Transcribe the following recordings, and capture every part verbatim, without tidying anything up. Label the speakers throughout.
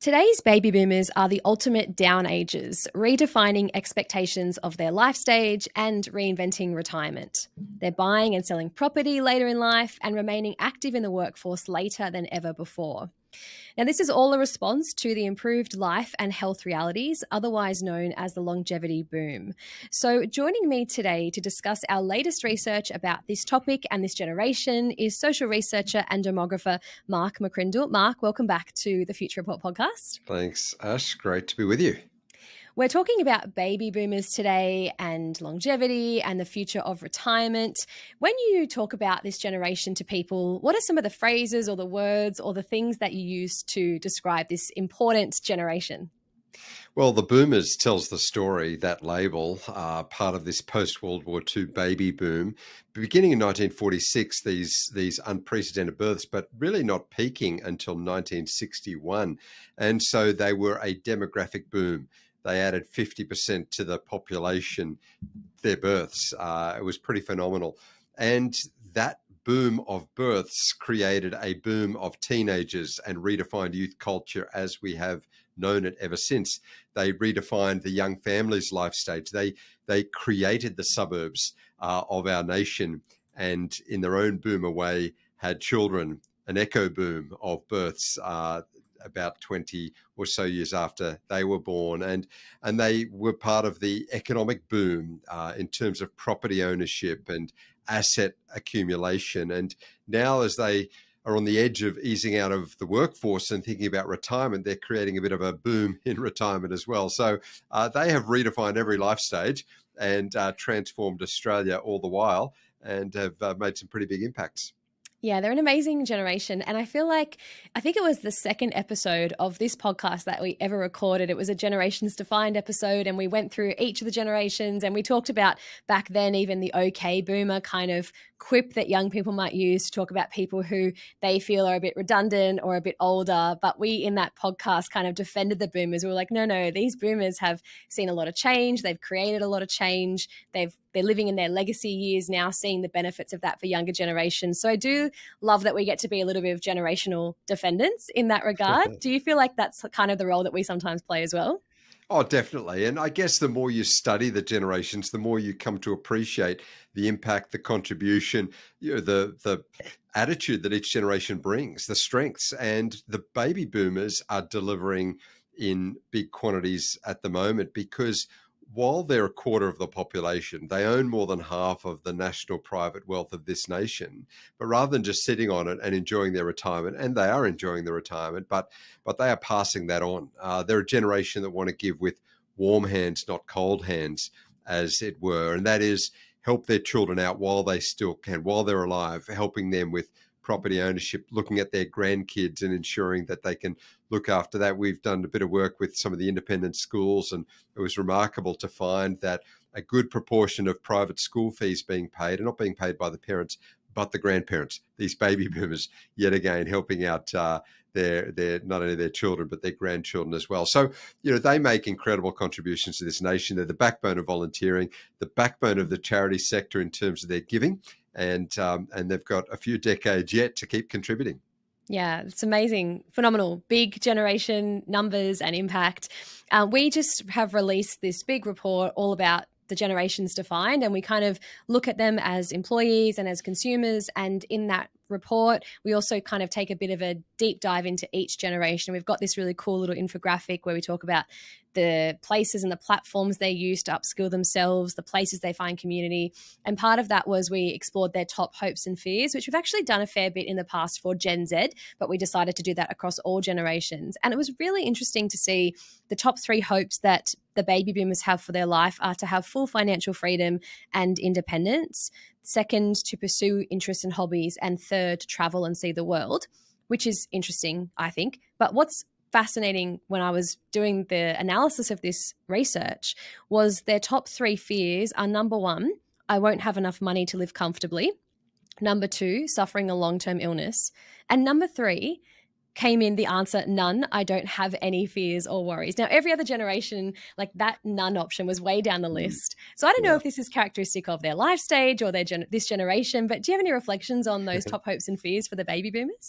Speaker 1: Today's baby boomers are the ultimate downagers, redefining expectations of their life stage and reinventing retirement. They're buying and selling property later in life and remaining active in the workforce later than ever before. Now, this is all a response to the improved life and health realities, otherwise known as the longevity boom. So joining me today to discuss our latest research about this topic and this generation is social researcher and demographer Mark McCrindle. Mark, welcome back to the Future Report podcast.
Speaker 2: Thanks, Ash. Great to be with you.
Speaker 1: We're talking about baby boomers today and longevity and the future of retirement. When you talk about this generation to people, what are some of the phrases or the words or the things that you use to describe this important generation?
Speaker 2: Well, the boomers tells the story, that label, uh, part of this post-World War Two baby boom. Beginning in nineteen forty-six, these, these unprecedented births, but really not peaking until nineteen sixty-one. And so they were a demographic boom. They added fifty percent to the population, their births. Uh, it was pretty phenomenal. And that boom of births created a boom of teenagers and redefined youth culture as we have known it ever since. They redefined the young family's life stage. They, they created the suburbs uh, of our nation and in their own boomer way had children, an echo boom of births, uh, about twenty or so years after they were born. And, and they were part of the economic boom uh, in terms of property ownership and asset accumulation. And now as they are on the edge of easing out of the workforce and thinking about retirement, they're creating a bit of a boom in retirement as well. So uh, they have redefined every life stage and uh, transformed Australia all the while and have uh, made some pretty big impacts.
Speaker 1: Yeah, they're an amazing generation. And I feel like, I think it was the second episode of this podcast that we ever recorded. It was a Generations Defined episode and we went through each of the generations and we talked about back then even the okay boomer kind of quip that young people might use to talk about people who they feel are a bit redundant or a bit older. But we in that podcast kind of defended the boomers. We were like, no, no, these boomers have seen a lot of change. They've created a lot of change. They've They're living in their legacy years now, seeing the benefits of that for younger generations. So I do love that we get to be a little bit of generational defendants in that regard. Do you feel like that's kind of the role that we sometimes play as well?
Speaker 2: Oh, definitely. And I guess the more you study the generations, the more you come to appreciate the impact, the contribution, you know, the the attitude that each generation brings, the strengths. And the baby boomers are delivering in big quantities at the moment because while they're a quarter of the population, they own more than half of the national private wealth of this nation. But rather than just sitting on it and enjoying their retirement, and they are enjoying their retirement, but but they are passing that on. Uh, they're a generation that want to give with warm hands, not cold hands, as it were. And that is help their children out while they still can, while they're alive, helping them with property ownership, looking at their grandkids and ensuring that they can look after that. We've done a bit of work with some of the independent schools, and it was remarkable to find that a good proportion of private school fees being paid are not being paid by the parents, but the grandparents, these baby boomers, yet again, helping out uh, their, their, not only their children, but their grandchildren as well. So, you know, they make incredible contributions to this nation. They're the backbone of volunteering, the backbone of the charity sector in terms of their giving. And um, and they've got a few decades yet to keep contributing.
Speaker 1: Yeah, it's amazing, phenomenal, big generation numbers and impact. Uh, we just have released this big report all about the generations defined, and we kind of look at them as employees and as consumers. And in that report, we also kind of take a bit of a deep dive into each generation. We've got this really cool little infographic where we talk about the places and the platforms they use to upskill themselves, the places they find community. And part of that was we explored their top hopes and fears, which we've actually done a fair bit in the past for Gen Z, but we decided to do that across all generations. And it was really interesting to see the top three hopes that the baby boomers have for their life are to have full financial freedom and independence. Second, to pursue interests and hobbies. And third, to travel and see the world, which is interesting, I think. But what's fascinating when I was doing the analysis of this research was their top three fears are: number one, I won't have enough money to live comfortably; number two, suffering a long-term illness; and number three came in the answer, none, I don't have any fears or worries. Now, every other generation, like that none option was way down the list. So I don't know yeah. if this is characteristic of their life stage or their gen this generation, but do you have any reflections on those top hopes and fears for the baby boomers?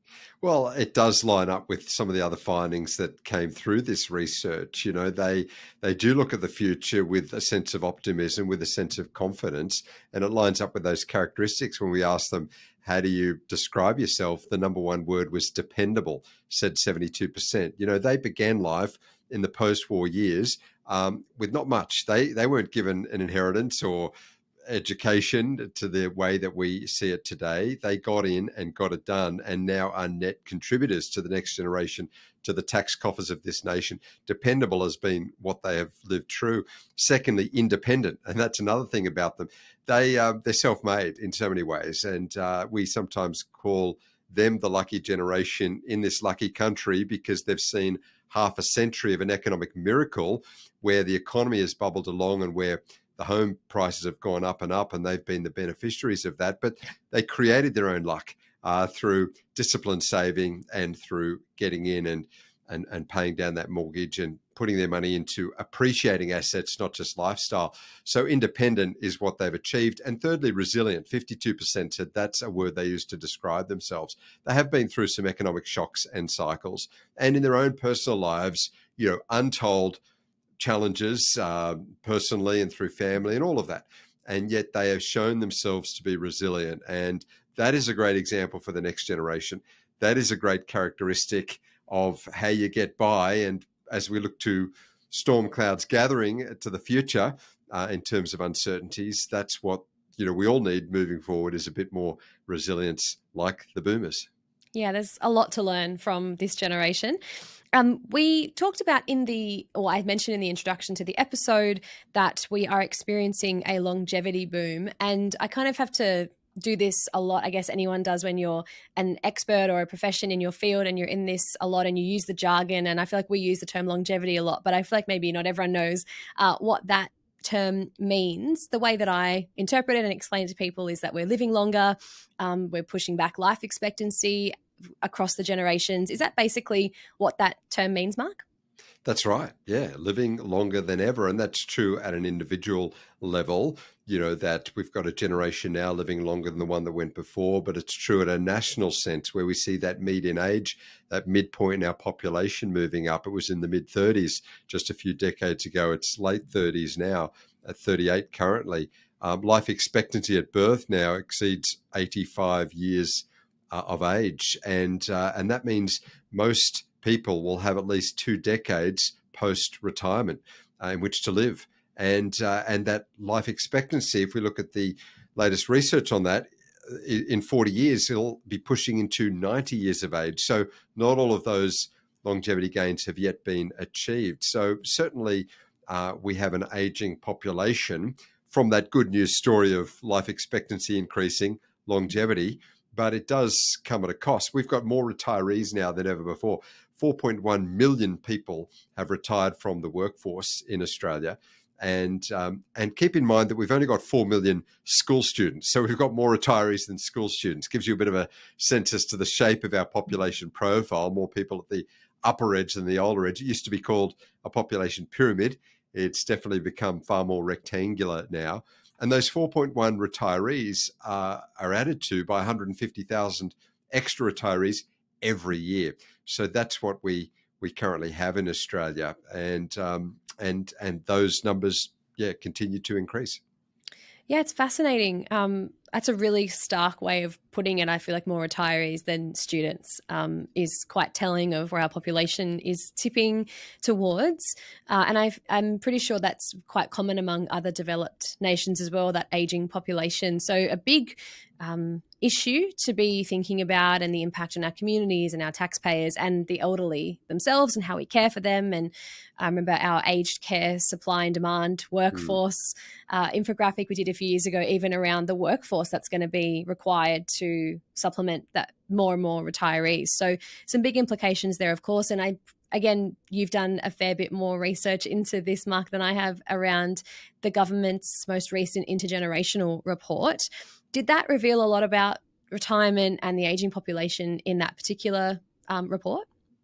Speaker 2: Well, it does line up with some of the other findings that came through this research. You know, they they do look at the future with a sense of optimism, with a sense of confidence, and it lines up with those characteristics. When we ask them, how do you describe yourself? The number one word was dependable, said seventy-two percent. You know, they began life in the post-war years um, with not much. They they weren't given an inheritance or education to the way that we see it today. They got in and got it done, and now are net contributors to the next generation, to the tax coffers of this nation. Dependable has been what they have lived true. Secondly, independent, and that's another thing about them. They uh, they're self-made in so many ways, and uh, we sometimes call them the lucky generation in this lucky country because they've seen half a century of an economic miracle where the economy has bubbled along and where the home prices have gone up and up, and they've been the beneficiaries of that. But they created their own luck uh, through disciplined saving and through getting in and, and, and paying down that mortgage and putting their money into appreciating assets, not just lifestyle. So independent is what they've achieved. And thirdly, resilient. fifty-two percent said that's a word they use to describe themselves. They have been through some economic shocks and cycles. And in their own personal lives, you know, untold challenges uh, personally and through family and all of that. And yet they have shown themselves to be resilient. And that is a great example for the next generation. That is a great characteristic of how you get by. And as we look to storm clouds gathering to the future uh, in terms of uncertainties, that's what, you know, we all need moving forward, is a bit more resilience like the boomers.
Speaker 1: Yeah, there's a lot to learn from this generation. Um, we talked about in the, or I mentioned in the introduction to the episode, that we are experiencing a longevity boom. And I kind of have to do this a lot. I guess anyone does when you're an expert or a profession in your field and you're in this a lot and you use the jargon. And I feel like we use the term longevity a lot, but I feel like maybe not everyone knows uh, what that term means. The way that I interpret it and explain it to people is that we're living longer, um, we're pushing back life expectancy across the generations. Is that basically what that term means, Mark?
Speaker 2: That's right. Yeah, living longer than ever. And that's true at an individual level, you know, that we've got a generation now living longer than the one that went before, but it's true at a national sense where we see that median age, that midpoint in our population moving up. It was in the mid thirties just a few decades ago. It's late thirties now, at thirty-eight currently. Um, life expectancy at birth now exceeds eighty-five years uh, of age. And, uh, and that means most people will have at least two decades post-retirement uh, in which to live. And uh, and that life expectancy, if we look at the latest research on that, in forty years, it'll be pushing into ninety years of age. So not all of those longevity gains have yet been achieved. So certainly uh, we have an aging population from that good news story of life expectancy increasing, longevity, but it does come at a cost. We've got more retirees now than ever before. four point one million people have retired from the workforce in Australia. And um, and keep in mind that we've only got four million school students. So we've got more retirees than school students. Gives you a bit of a sense as to the shape of our population profile. More people at the upper edge than the older edge. It used to be called a population pyramid. It's definitely become far more rectangular now. And those four point one retirees uh, are added to by one hundred fifty thousand extra retirees every year. So that's what we we currently have in Australia, and um, and and those numbers, yeah, continue to increase.
Speaker 1: Yeah, it's fascinating. Um, that's a really stark way of putting it. I feel like more retirees than students um, is quite telling of where our population is tipping towards. Uh, and I've, I'm pretty sure that's quite common among other developed nations as well, that aging population. So a big um, issue to be thinking about, and the impact on our communities and our taxpayers and the elderly themselves and how we care for them. And I remember our aged care supply and demand workforce mm. uh, infographic we did a few years ago, even around the workforce that's going to be required to supplement that more and more retirees. So some big implications there, of course. And I, again, you've done a fair bit more research into this, Mark, than I have around the government's most recent intergenerational report. Did that reveal a lot about retirement and the aging population in that particular um, report?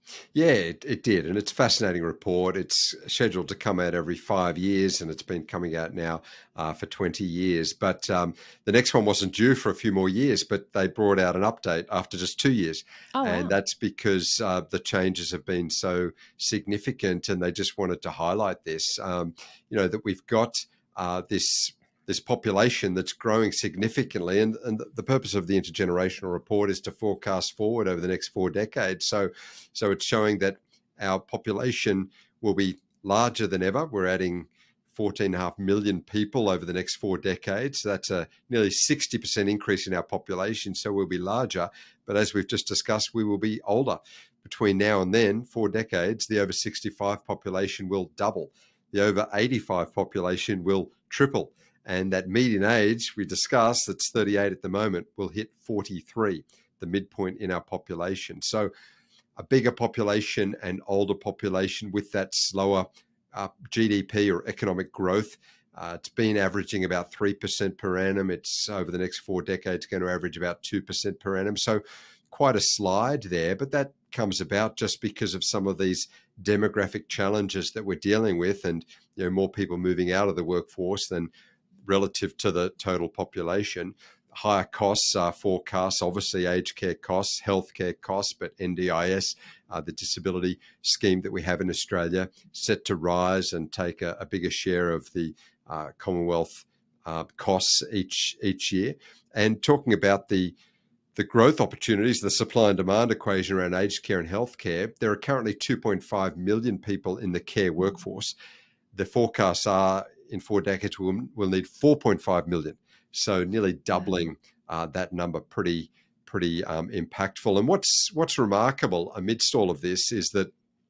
Speaker 2: Yeah, it, it did. And it's a fascinating report. It's scheduled to come out every five years, and it's been coming out now uh, for twenty years. But um, the next one wasn't due for a few more years, but they brought out an update after just two years.
Speaker 1: Oh,
Speaker 2: And
Speaker 1: wow.
Speaker 2: that's because uh, the changes have been so significant, and they just wanted to highlight this, um, you know, that we've got uh, this this population that's growing significantly. And, and the purpose of the intergenerational report is to forecast forward over the next four decades. So, so it's showing that our population will be larger than ever. We're adding fourteen and a half million people over the next four decades. So that's a nearly sixty percent increase in our population. So we'll be larger. But as we've just discussed, we will be older. Between now and then, four decades, the over sixty-five population will double. The over eighty-five population will triple. And that median age we discussed, that's thirty-eight at the moment, will hit forty-three, the midpoint in our population. So a bigger population and older population with that slower uh, G D P or economic growth. Uh, it's been averaging about three percent per annum. It's over the next four decades going to average about two percent per annum. So quite a slide there, but that comes about just because of some of these demographic challenges that we're dealing with, and you know, more people moving out of the workforce than relative to the total population. Higher costs are forecast, obviously aged care costs, healthcare costs, but N D I S, uh, the disability scheme that we have in Australia, set to rise and take a, a bigger share of the uh, Commonwealth uh, costs each each year. And talking about the the growth opportunities, the supply and demand equation around aged care and healthcare, there are currently two point five million people in the care workforce. The forecasts are in four decades we'll, we'll need four point five million. So nearly doubling uh, that number, pretty pretty um, impactful. And what's what's remarkable amidst all of this is that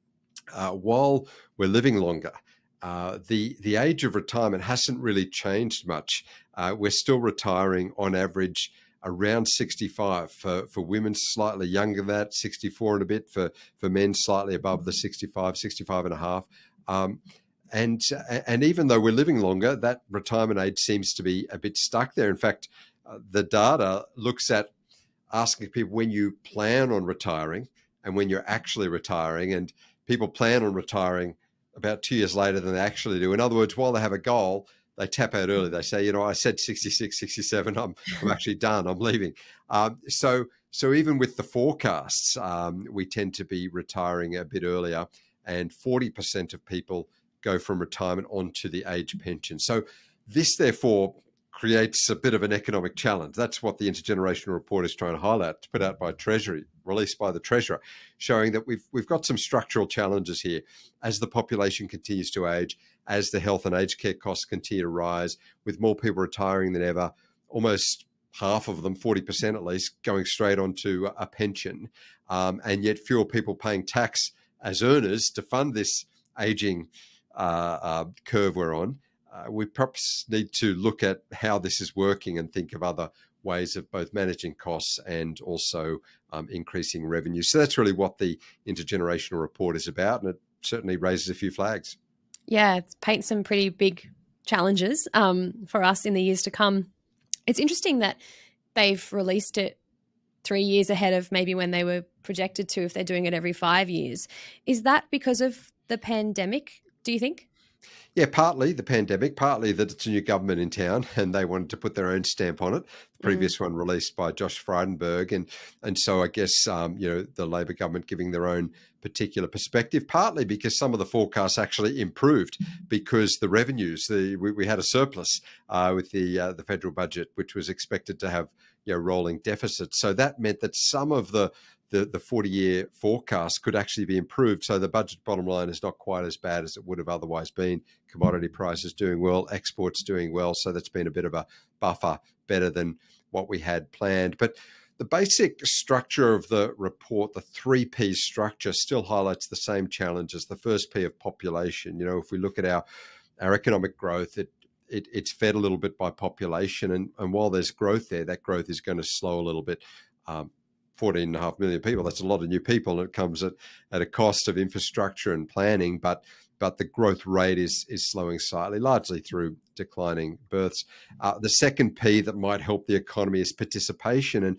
Speaker 2: uh, while we're living longer, uh, the the age of retirement hasn't really changed much. Uh, we're still retiring on average around sixty-five. For, for women, slightly younger than that, sixty-four and a bit. For, for men, slightly above the sixty-five, sixty-five and a half. Um, And and even though we're living longer, that retirement age seems to be a bit stuck there. In fact, uh, the data looks at asking people when you plan on retiring and when you're actually retiring, and people plan on retiring about two years later than they actually do. In other words, while they have a goal, they tap out early. They say, you know, I said sixty-six, sixty-seven, I'm, I'm actually done, I'm leaving. Um, so, so even with the forecasts, um, we tend to be retiring a bit earlier, and forty percent of people go from retirement onto the age pension. So this, therefore, creates a bit of an economic challenge. That's what the intergenerational report is trying to highlight. It's put out by Treasury, released by the Treasurer, showing that we've we've got some structural challenges here as the population continues to age, as the health and aged care costs continue to rise, with more people retiring than ever, almost half of them, forty percent at least, going straight onto a pension, um, and yet fewer people paying tax as earners to fund this aging Uh, uh, curve we're on. Uh, we perhaps need to look at how this is working and think of other ways of both managing costs and also um, increasing revenue. So that's really what the intergenerational report is about, and it certainly raises a few flags.
Speaker 1: Yeah, it paints some pretty big challenges um, for us in the years to come. It's interesting that they've released it three years ahead of maybe when they were projected to, if they're doing it every five years. Is that because of the pandemic, do you think?
Speaker 2: Yeah, partly the pandemic, partly that it's a new government in town and they wanted to put their own stamp on it. The previous mm. one released by Josh Frydenberg. And and so I guess, um, you know, the Labor government giving their own particular perspective, partly because some of the forecasts actually improved because the revenues, the we, we had a surplus uh, with the uh, the federal budget, which was expected to have, you know, rolling deficits. So that meant that some of the the the forty-year forecast could actually be improved. So the budget bottom line is not quite as bad as it would have otherwise been. Commodity prices doing well, exports doing well. So that's been a bit of a buffer, better than what we had planned. But the basic structure of the report, the three P structure, still highlights the same challenges. The first P of population. You know, if we look at our, our economic growth, it It, it's fed a little bit by population. And, and while there's growth there, that growth is going to slow a little bit. Um, fourteen and a half million people, that's a lot of new people. And it comes at, at a cost of infrastructure and planning, but but the growth rate is, is slowing slightly, largely through declining births. Uh, the second P that might help the economy is participation. And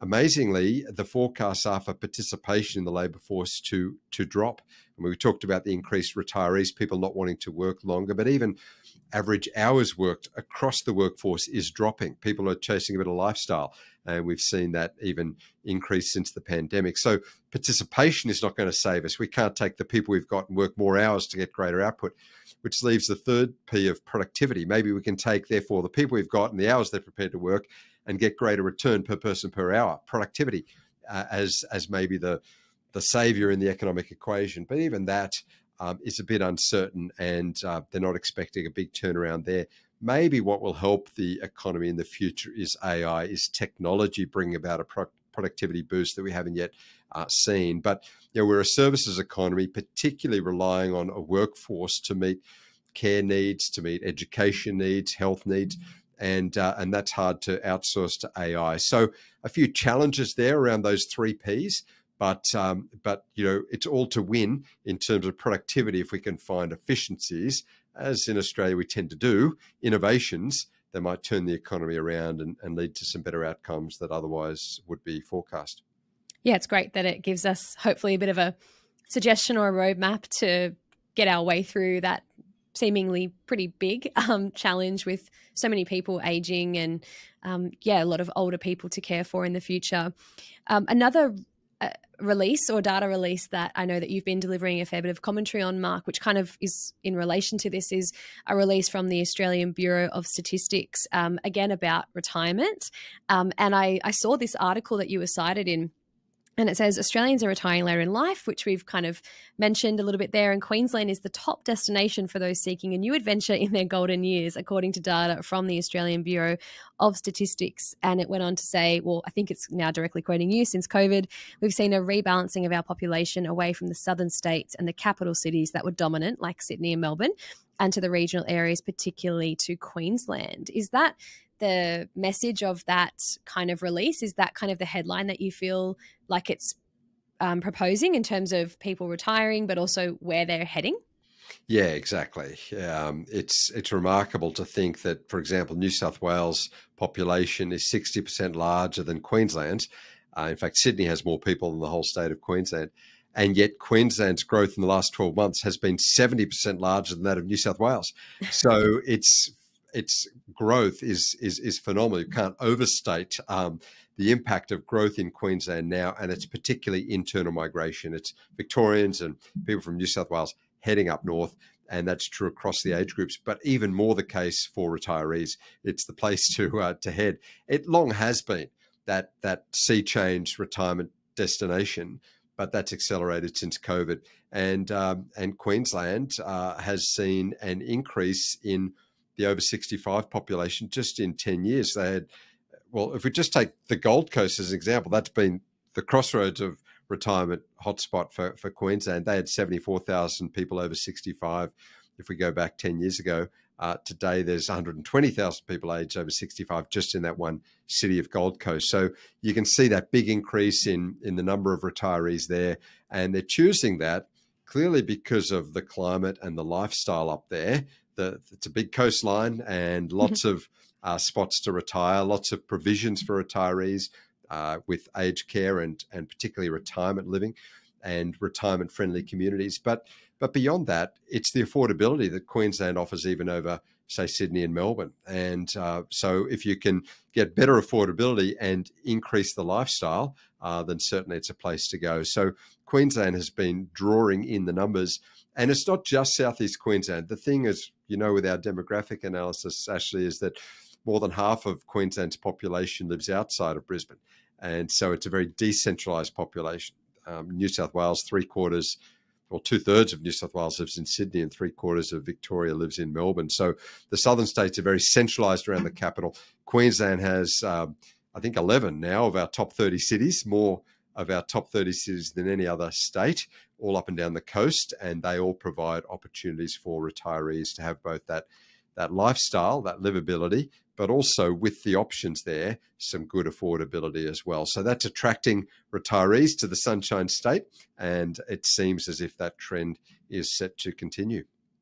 Speaker 2: amazingly, the forecasts are for participation in the labour force to, to drop. And we talked about the increased retirees, people not wanting to work longer, but even average hours worked across the workforce is dropping. People are chasing a bit of lifestyle, and we've seen that even increase since the pandemic. So participation is not going to save us. We can't take the people we've got and work more hours to get greater output, which leaves the third P of productivity. Maybe we can take, therefore, the people we've got and the hours they're prepared to work and get greater return per person per hour, productivity, uh, as, as maybe the, the savior in the economic equation. But even that um, is a bit uncertain, and uh, they're not expecting a big turnaround there. Maybe what will help the economy in the future is A I, is technology bringing about a pro productivity boost that we haven't yet uh, seen. But you know, we're a services economy, particularly relying on a workforce to meet care needs, to meet education needs, health needs, and uh, and that's hard to outsource to A I. So a few challenges there around those three Ps. But, um, but you know, it's all to win in terms of productivity if we can find efficiencies, as in Australia we tend to do, innovations that might turn the economy around and, and lead to some better outcomes that otherwise would be forecast.
Speaker 1: Yeah, it's great that it gives us hopefully a bit of a suggestion or a roadmap to get our way through that seemingly pretty big um, challenge with so many people aging and, um, yeah, a lot of older people to care for in the future. Um, another uh, release or data release that I know that you've been delivering a fair bit of commentary on, Mark, which kind of is in relation to this, is a release from the Australian Bureau of Statistics, um, again, about retirement. Um, and I, I saw this article that you were cited in, and it says Australians are retiring later in life, which we've kind of mentioned a little bit there. And Queensland is the top destination for those seeking a new adventure in their golden years, according to data from the Australian Bureau of Statistics. And it went on to say, well, I think it's now directly quoting you, since COVID, we've seen a rebalancing of our population away from the southern states and the capital cities that were dominant, like Sydney and Melbourne, and to the regional areas, particularly to Queensland. Is that the message of that kind of release? Is that kind of the headline that you feel like it's um, proposing in terms of people retiring, but also where they're heading?
Speaker 2: Yeah, exactly. Um, it's it's remarkable to think that, for example, New South Wales population is sixty percent larger than Queensland's. Uh, in fact, Sydney has more people than the whole state of Queensland. And yet Queensland's growth in the last twelve months has been seventy percent larger than that of New South Wales. So it's its growth is is is phenomenal. You can't overstate um, the impact of growth in Queensland now, and it's particularly internal migration. It's Victorians and people from New South Wales heading up north, and that's true across the age groups, but even more the case for retirees. It's the place to uh, to head. It long has been that that sea change retirement destination, but that's accelerated since COVID. And um, and Queensland uh, has seen an increase in the over sixty-five population just in ten years. They had, well, if we just take the Gold Coast as an example, that's been the crossroads of retirement hotspot for, for Queensland. They had seventy-four thousand people over sixty-five. If we go back ten years ago, uh, today there's one hundred twenty thousand people aged over sixty-five just in that one city of Gold Coast. So you can see that big increase in, in the number of retirees there. And they're choosing that clearly because of the climate and the lifestyle up there. The, it's a big coastline and lots of uh, spots to retire, lots of provisions for retirees uh, with aged care and, and particularly retirement living and retirement-friendly communities. But but beyond that, it's the affordability that Queensland offers even over, say, Sydney and Melbourne. And uh, so if you can get better affordability and increase the lifestyle, uh, then certainly it's a place to go. So Queensland has been drawing in the numbers. And it's not just Southeast Queensland. The thing is, you know, with our demographic analysis, Ashley, is that more than half of Queensland's population lives outside of Brisbane. And so it's a very decentralised population. Um, New South Wales, three quarters, or two thirds of New South Wales lives in Sydney and three quarters of Victoria lives in Melbourne. So the southern states are very centralised around the capital. Queensland has, um, I think, eleven now of our top thirty cities, more of our top thirty cities than any other state, all up and down the coast, and they all provide opportunities for retirees to have both that that lifestyle, that livability, but also with the options there, some good affordability as well. So that's attracting retirees to the Sunshine State, and it seems as if that trend is set to continue.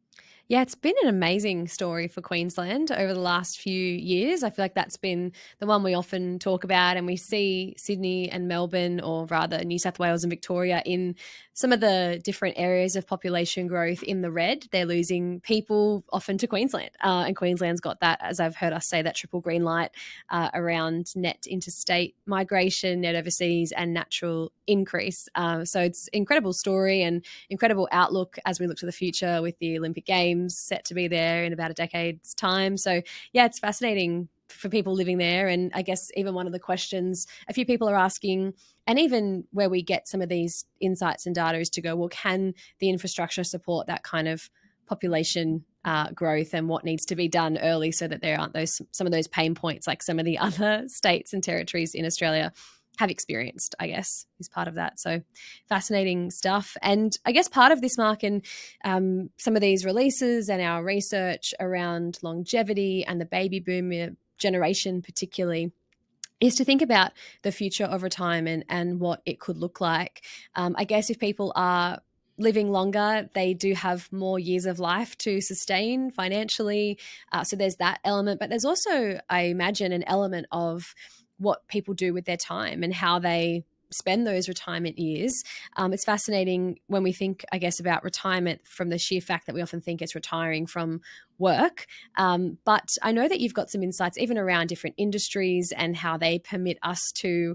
Speaker 1: Yeah, it's been an amazing story for Queensland over the last few years. I feel like that's been the one we often talk about, and we see Sydney and Melbourne, or rather New South Wales and Victoria, in some of the different areas of population growth in the red. They're losing people often to Queensland, uh, and Queensland's got that, as I've heard us say, that triple green light uh, around net interstate migration, net overseas, and natural increase. Uh, so it's an incredible story and incredible outlook as we look to the future with the Olympic Games set to be there in about a decade's time. So yeah, it's fascinating for people living there. And I guess even one of the questions a few people are asking, and even where we get some of these insights and data, is to go, well, can the infrastructure support that kind of population uh, growth, and what needs to be done early so that there aren't those some of those pain points like some of the other states and territories in Australia have experienced, I guess, is part of that. So fascinating stuff. And I guess part of this, Mark, and um, some of these releases and our research around longevity and the baby boomer generation particularly, is to think about the future of retirement and what it could look like. Um, I guess if people are living longer, they do have more years of life to sustain financially. Uh, so there's that element. But there's also, I imagine, an element of what people do with their time and how they spend those retirement years. Um, it's fascinating when we think, I guess, about retirement from the sheer fact that we often think it's retiring from work. Um, but I know that you've got some insights even around different industries and how they permit us to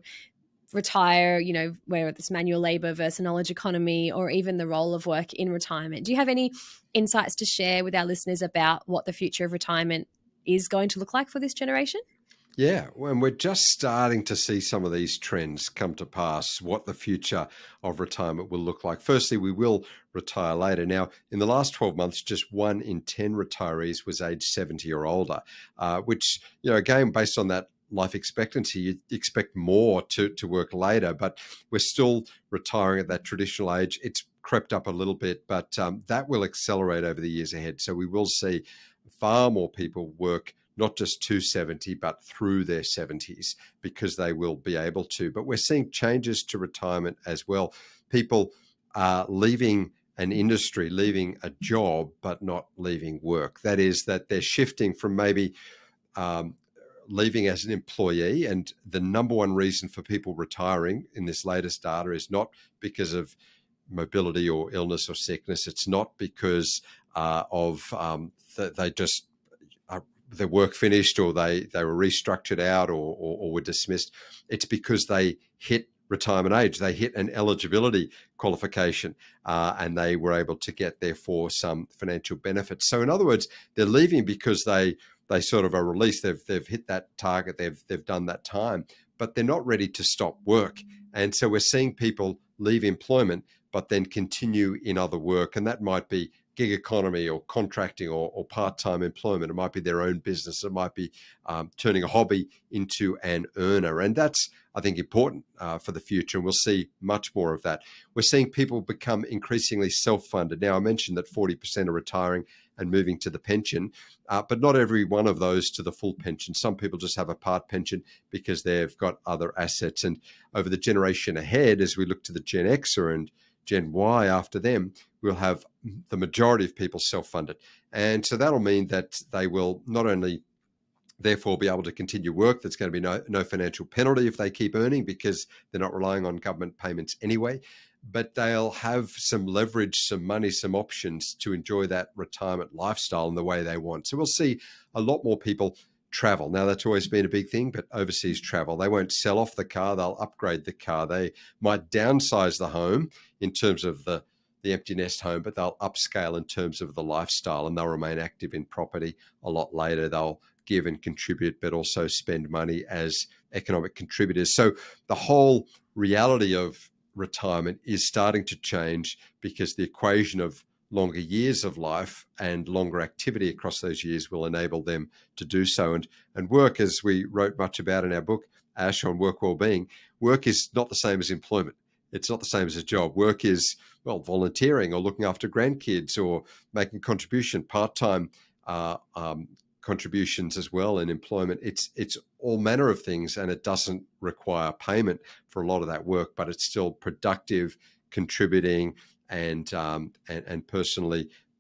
Speaker 1: retire, you know, where it's manual labor versus knowledge economy, or even the role of work in retirement. Do you have any insights to share with our listeners about what the future of retirement is going to look like for this generation?
Speaker 2: Yeah, and we're just starting to see some of these trends come to pass, what the future of retirement will look like. Firstly, we will retire later. Now, in the last twelve months, just one in ten retirees was age seventy or older, uh, which, you know, again, based on that life expectancy, you expect more to, to work later, but we're still retiring at that traditional age. It's crept up a little bit, but um, that will accelerate over the years ahead. So we will see far more people work not just to seventy, but through their seventies, because they will be able to. But we're seeing changes to retirement as well. People are leaving an industry, leaving a job, but not leaving work. That is, that they're shifting from maybe um, leaving as an employee. And the number one reason for people retiring in this latest data is not because of mobility or illness or sickness. It's not because uh, of um, th- they just their work finished, or they they were restructured out, or, or, or were dismissed. It's because they hit retirement age. They hit an eligibility qualification, uh, and they were able to get therefore some financial benefits. So in other words, they're leaving because they they sort of are released. They've they've hit that target. They've they've done that time, but they're not ready to stop work. And so we're seeing people leave employment, but then continue in other work, and that might be gig economy or contracting or, or part-time employment. It might be their own business. It might be um, turning a hobby into an earner. And that's, I think, important uh, for the future. And we'll see much more of that. We're seeing people become increasingly self-funded. Now, I mentioned that forty percent are retiring and moving to the pension, uh, but not every one of those to the full pension. Some people just have a part pension because they've got other assets. And over the generation ahead, as we look to the Gen Xer and Gen Y after them, we'll have the majority of people self-funded. And so that'll mean that they will not only therefore be able to continue work, there's going to be no, no financial penalty if they keep earning because they're not relying on government payments anyway, but they'll have some leverage, some money, some options to enjoy that retirement lifestyle in the way they want. So we'll see a lot more people travel. Now, that's always been a big thing, but overseas travel. They won't sell off the car, they'll upgrade the car. They might downsize the home in terms of the, the empty nest home, but they'll upscale in terms of the lifestyle, and they'll remain active in property a lot later. They'll give and contribute, but also spend money as economic contributors. So the whole reality of retirement is starting to change because the equation of longer years of life and longer activity across those years will enable them to do so. And, and work, as we wrote much about in our book, Ash, on work well-being, work is not the same as employment. It's not the same as a job. Work is, well, volunteering or looking after grandkids or making contribution, part-time uh, um, contributions as well in employment. It's it's all manner of things, and it doesn't require payment for a lot of that work, but it's still productive, contributing, and um, and, and personally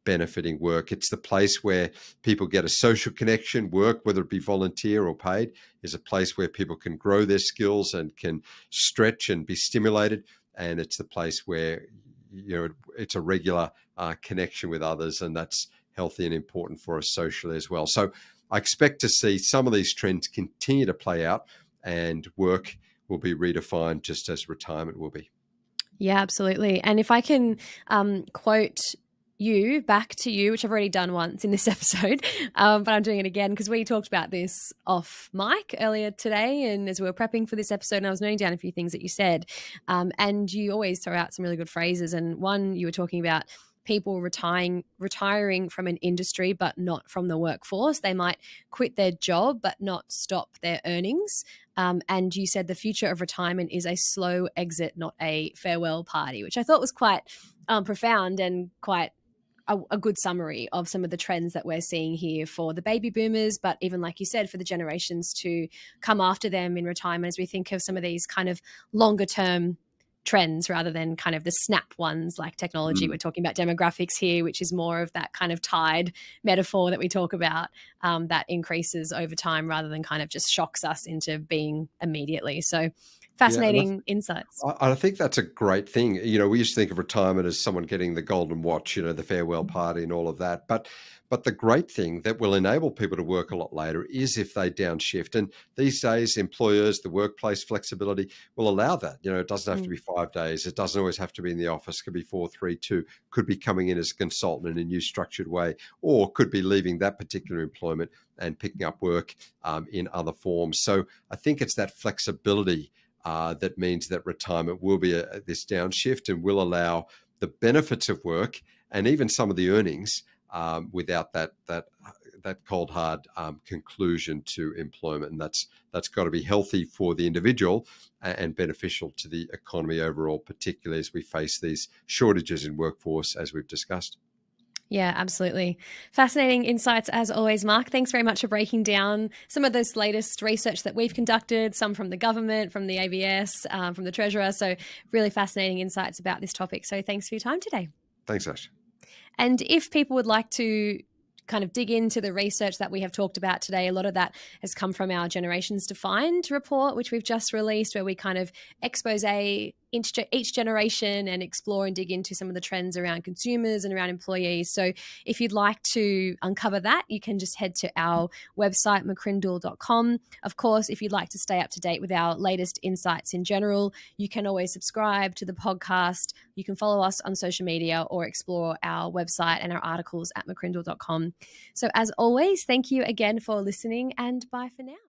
Speaker 2: benefiting work. It's the place where people get a social connection. Work, whether it be volunteer or paid, is a place where people can grow their skills and can stretch and be stimulated. And it's the place where, you know, it's a regular uh, connection with others, and that's healthy and important for us socially as well. So I expect to see some of these trends continue to play out, and work will be redefined just as retirement will be.
Speaker 1: Yeah, absolutely. And if I can um, quote you back to you, which I've already done once in this episode, um, but I'm doing it again because we talked about this off mic earlier today, and as we were prepping for this episode, and I was noting down a few things that you said, um, and you always throw out some really good phrases. And one, you were talking about people retiring retiring from an industry but not from the workforce. They might quit their job but not stop their earnings. Um, and you said the future of retirement is a slow exit, not a farewell party, which I thought was quite um, profound and quite a, a good summary of some of the trends that we're seeing here for the baby boomers, but even, like you said, for the generations to come after them in retirement, as we think of some of these kind of longer term trends rather than kind of the snap ones like technology. Mm. We're talking about demographics here, which is more of that kind of tide metaphor that we talk about, um, that increases over time rather than kind of just shocks us into being immediately. So fascinating yeah, insights.
Speaker 2: I, I think that's a great thing. You know, we used to think of retirement as someone getting the golden watch, you know, the farewell party and all of that. But But the great thing that will enable people to work a lot later is if they downshift. And these days, employers, the workplace flexibility will allow that. You know, it doesn't have mm. to be five days. It doesn't always have to be in the office. It could be four, three, two, could be coming in as a consultant in a new structured way, or could be leaving that particular employment and picking up work um, in other forms. So I think it's that flexibility uh, that means that retirement will be a, this downshift and will allow the benefits of work and even some of the earnings Um, without that that that cold hard um, conclusion to employment, and that's that's got to be healthy for the individual and, and beneficial to the economy overall, particularly as we face these shortages in workforce, as we've discussed.
Speaker 1: Yeah, absolutely. Fascinating insights as always, Mark. Thanks very much for breaking down some of this latest research that we've conducted, some from the government, from the A B S, um, from the Treasurer. So really fascinating insights about this topic. So thanks for your time today.
Speaker 2: Thanks, Ash.
Speaker 1: And if people would like to kind of dig into the research that we have talked about today, a lot of that has come from our Generations Defined report, which we've just released, where we kind of expose each, each generation and explore and dig into some of the trends around consumers and around employees. So if you'd like to uncover that, you can just head to our website, mccrindle dot com. Of course, if you'd like to stay up to date with our latest insights in general, you can always subscribe to the podcast. You can follow us on social media or explore our website and our articles at mccrindle dot com. So as always, thank you again for listening, and bye for now.